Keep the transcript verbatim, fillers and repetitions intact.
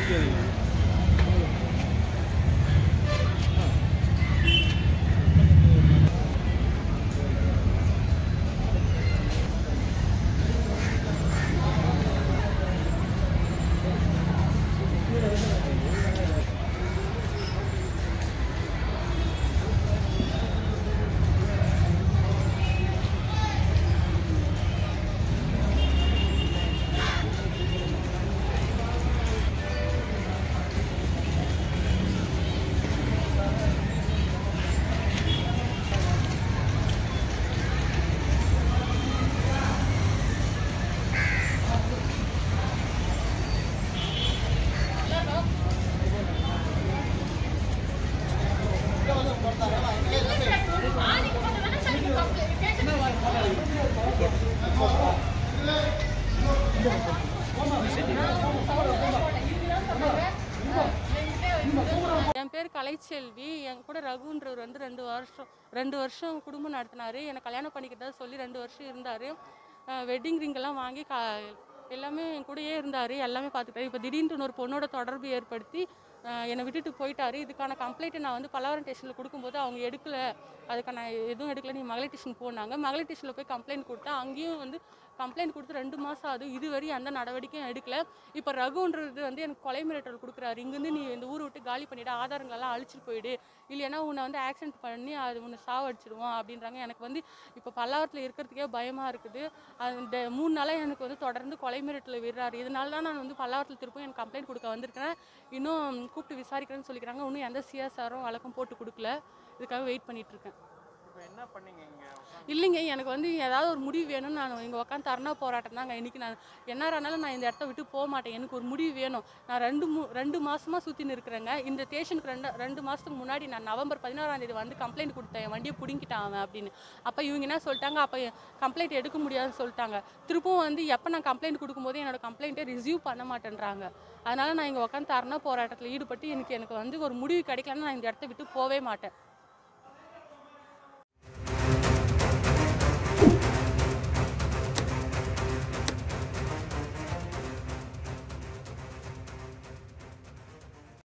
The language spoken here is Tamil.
என் பேர் கலைச்செல்வி. என் கூட ரகுன்றவர் வந்து ரெண்டு வருஷம் ரெண்டு வருஷம் குடும்பம் நடத்தினார். என்னை கல்யாணம் பண்ணிக்கிறதா சொல்லி ரெண்டு வருஷம் இருந்தார். வெட்டிங் ரிங்கெல்லாம் வாங்கி கா எல்லாமே என் கூடயே இருந்தார். எல்லாமே பார்த்துக்கிட்டாரு. இப்போ திடீர்னு ஒரு பொண்ணோட தொடர்பு ஏற்படுத்தி என்னை விட்டுட்டு போயிட்டாரு. இதுக்கான கம்ப்ளைண்ட்டை நான் வந்து பலவரம் ஸ்டேஷனில் கொடுக்கும்போது அவங்க எடுக்கலை, அதுக்கான எதுவும் எடுக்கலை, நீ மகளிர் ஸ்டேஷன் போனாங்க. மகளிர் ஸ்டேஷனில் போய் கம்ப்ளைண்ட் கொடுத்தேன். அங்கேயும் வந்து கம்ப்ளைண்ட் கொடுத்து ரெண்டு மாதம் ஆகுது, இதுவரையும் எந்த நடவடிக்கையும் எடுக்கல. இப்போ ரகுன்றது வந்து எனக்கு கொலை மிரட்டல் கொடுக்குறாரு. இங்கேருந்து நீ இந்த ஊரை விட்டு காலி பண்ணிவிடு, ஆதாரங்களெல்லாம் அழிச்சிட்டு போயிடு, இல்லைன்னா உன்னை வந்து ஆக்சிடென்ட் பண்ணி அது உன்னை சாவடிச்சிடுவோம் அப்படின்றாங்க. எனக்கு வந்து இப்போ பல்லாவரத்தில் இருக்கிறதுக்கே பயமாக இருக்குது. அந்த மூணு நாளாக எனக்கு வந்து தொடர்ந்து கொலை மிரட்டல் விடுறாரு. இதனால தான் நான் வந்து பல்லாவரத்தில் திருப்பும் எனக்கு கம்ப்ளைண்ட் கொடுக்க வந்திருக்கேன். இன்னும் கூப்பிட்டு விசாரிக்கிறேன்னு சொல்லிக்கிறாங்க. இன்னும் எந்த சிஎஸ்ஆரும் வழக்கம் போட்டு கொடுக்கல. இதுக்காக வெயிட் பண்ணிகிட்ருக்கேன். என்ன பண்ணீங்க? இல்லைங்க, எனக்கு வந்து ஏதாவது ஒரு முடிவு வேணும்னு நான் இங்கே உட்காந்து தர்ணா போராட்டம் தாங்க. இன்றைக்கி நான் என்ன ஆனாலும் நான் இந்த இடத்த விட்டு போக மாட்டேன். எனக்கு ஒரு முடிவு வேணும். நான் ரெண்டு மூ ரெண்டு மாதமாக சுற்றின்னு இருக்கிறேங்க. இந்த ஸ்டேஷனுக்கு ரெண்டு ரெண்டு மாதத்துக்கு முன்னாடி நான் நவம்பர் பதினாறாம் தேதி வந்து கம்ப்ளைண்ட் கொடுத்தேன், என் வண்டியை பிடிங்கிட்டான் அவன் அப்படின்னு. அப்போ இவங்க என்ன சொல்லிட்டாங்க, அப்போ கம்ப்ளைண்ட் எடுக்க முடியாதுன்னு சொல்லிட்டாங்க. திருப்பும் வந்து எப்போ நான் கம்ப்ளைண்ட் கொடுக்கும்போது என்னோட கம்ப்ளைண்ட்டை ரிசீவ் பண்ண மாட்டேன்றாங்க. அதனால் நான் இங்கே உட்காந்து தர்ணா போராட்டத்தில் ஈடுபட்டு எனக்கு எனக்கு வந்து ஒரு முடிவு கிடைக்கலன்னா நான் இந்த இடத்த விட்டு போவே மாட்டேன்.